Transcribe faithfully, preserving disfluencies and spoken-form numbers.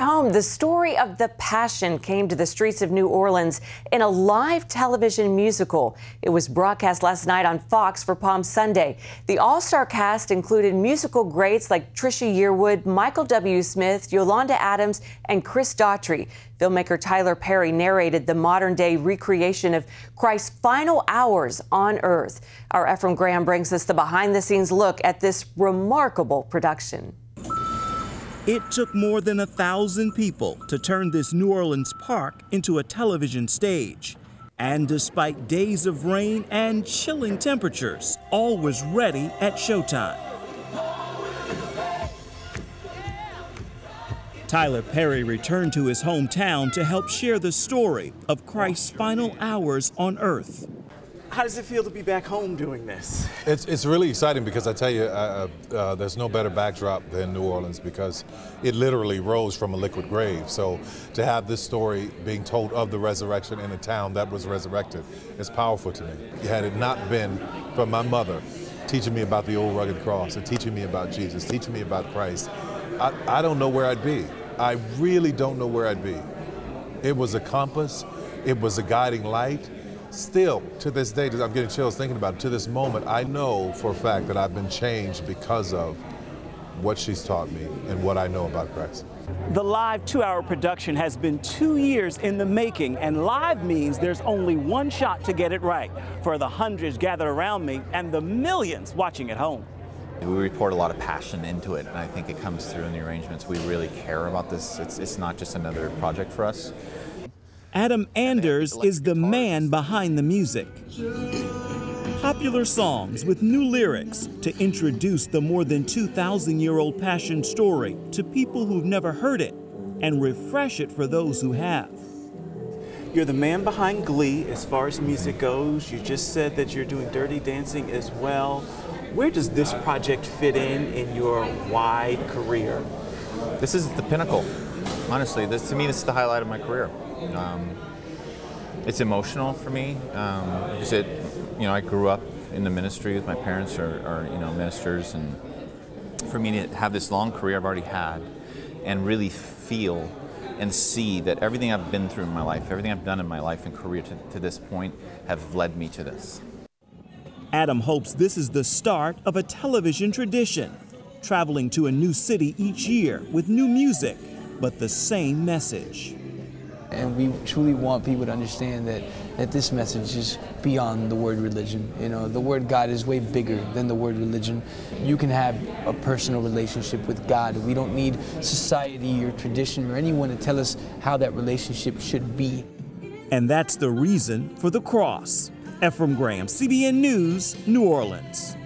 home, the story of the Passion came to the streets of New Orleans in a live television musical. It was broadcast last night on Fox for Palm Sunday. The all-star cast included musical greats like Trisha Yearwood, Michael W. Smith, Yolanda Adams, and Chris Daughtry. Filmmaker Tyler Perry narrated the modern-day recreation of Christ's final hours on earth. Our Ephraim Graham brings us the behind-the-scenes look at this remarkable production. It took more than a thousand people to turn this New Orleans park into a television stage. And despite days of rain and chilling temperatures, all was ready at showtime. Tyler Perry returned to his hometown to help share the story of Christ's final hours on earth. How does it feel to be back home doing this? It's, it's really exciting because I tell you, uh, uh, there's no better backdrop than New Orleans because it literally rose from a liquid grave. So to have this story being told of the resurrection in a town that was resurrected is powerful to me. Had it not been for my mother teaching me about the old rugged cross and teaching me about Jesus, teaching me about Christ, I, I don't know where I'd be. I really don't know where I'd be. It was a compass. It was a guiding light. Still, to this day, I'm getting chills thinking about it, to this moment, I know for a fact that I've been changed because of what she's taught me and what I know about Christ. The live two-hour production has been two years in the making, and live means there's only one shot to get it right for the hundreds gathered around me and the millions watching at home. We report a lot of passion into it, and I think it comes through in the arrangements. We really care about this. It's, it's not just another project for us. Adam Anders is the man behind the music. Popular songs with new lyrics to introduce the more than two thousand year old Passion story to people who've never heard it and refresh it for those who have. You're the man behind Glee as far as music goes. You just said that you're doing Dirty Dancing as well. Where does this project fit in in your wide career? This is the pinnacle. Honestly, this, to me, this is the highlight of my career. Um, it's emotional for me. Um, because it, you know, I grew up in the ministry with my parents are, are, you know, ministers, and for me to have this long career I've already had, and really feel and see that everything I've been through in my life, everything I've done in my life and career to, to this point, have led me to this. Adam hopes this is the start of a television tradition, traveling to a new city each year with new music, but the same message. And we truly want people to understand that, that this message is beyond the word religion. You know, the word God is way bigger than the word religion. You can have a personal relationship with God. We don't need society or tradition or anyone to tell us how that relationship should be. And that's the reason for the cross. Ephraim Graham, C B N News, New Orleans.